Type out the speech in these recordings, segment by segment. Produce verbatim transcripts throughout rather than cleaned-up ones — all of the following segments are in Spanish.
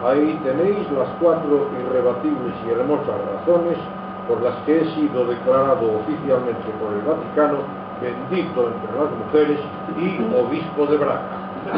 Ahí tenéis las cuatro irrebatibles y hermosas razones por las que he sido declarado oficialmente por el Vaticano bendito entre las mujeres y obispo de Braga.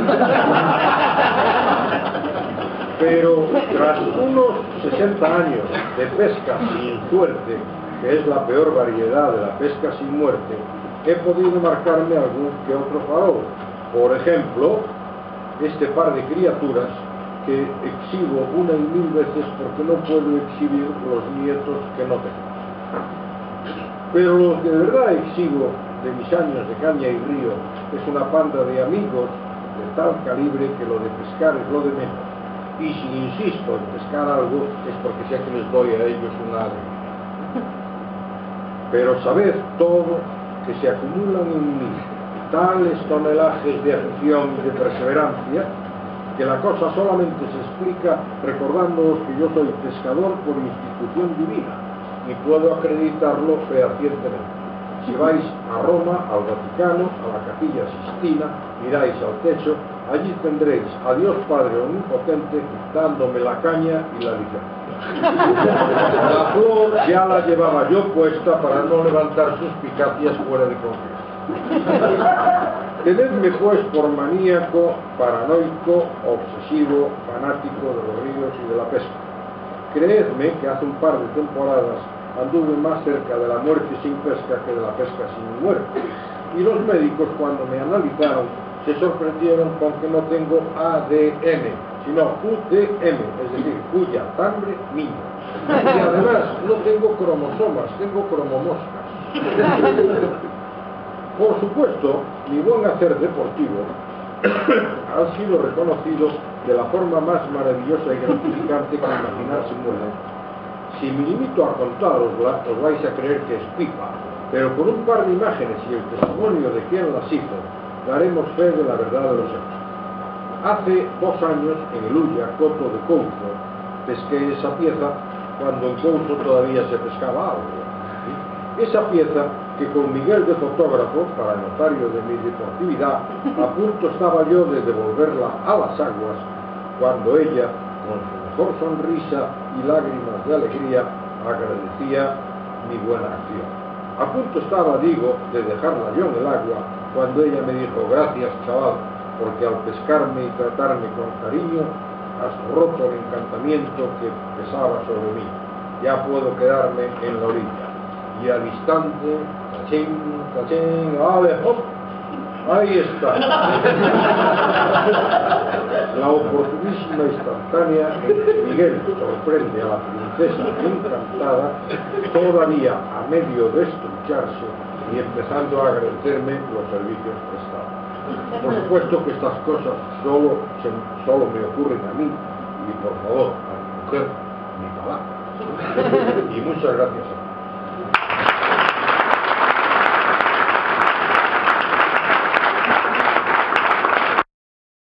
Pero tras unos sesenta años de pesca sin suerte, que es la peor variedad de la pesca sin muerte, he podido marcarme algún que otro farol. Por ejemplo, este par de criaturas que exhibo una y mil veces porque no puedo exhibir los nietos que no tengo. Pero lo que de verdad exhibo de mis años de caña y río es una panda de amigos de tal calibre que lo de pescar es lo de menos. Y si insisto en pescar algo es porque sé que les doy a ellos una alegría. Pero sabed todo que se acumulan en mí tales tonelajes de afición y de perseverancia que la cosa solamente se explica recordándoos que yo soy pescador por institución divina y puedo acreditarlo fehacientemente. Si vais a Roma, al Vaticano, a la Capilla Sistina, miráis al techo, allí tendréis a Dios Padre Omnipotente dándome la caña y la licencia. La flor ya la llevaba yo puesta para no levantar suspicacias fuera de contexto. Tenedme pues por maníaco, paranoico, obsesivo, fanático de los ríos y de la pesca. Creedme que hace un par de temporadas anduve más cerca de la muerte sin pesca que de la pesca sin muerte. Y los médicos, cuando me analizaron, se sorprendieron con que no tengo A D N, sino U T M, es decir, cuya hambre niño. Y además no tengo cromosomas, tengo cromomoscas. Por supuesto, mi buen hacer deportivo ha sido reconocido de la forma más maravillosa y gratificante que imaginarse puede. Si me limito a contárosla, os vais a creer que es pipa, pero con un par de imágenes y el testimonio de quien las hizo, daremos fe de la verdad de los hechos. Hace dos años, en el Ulla, coto de Couzo, pesqué esa pieza cuando en Couzo todavía se pescaba algo. Esa pieza que con Miguel de fotógrafo, para notario de mi deportividad, a punto estaba yo de devolverla a las aguas, cuando ella, con su mejor sonrisa y lágrimas de alegría, agradecía mi buena acción. A punto estaba, digo, de dejarla yo en el agua, cuando ella me dijo: gracias, chaval, porque al pescarme y tratarme con cariño, has roto el encantamiento que pesaba sobre mí. Ya puedo quedarme en la orilla. Y al instante, cachín, cachín, ¡ale, hop! Ahí está. La oportunísima instantánea en que Miguel sorprende a la princesa encantada, todavía a medio de estrucharse y empezando a agradecerme los servicios prestados. Por supuesto que estas cosas solo, se, solo me ocurren a mí y, por favor, a mi mujer, mi palabra. Y muchas gracias a todos.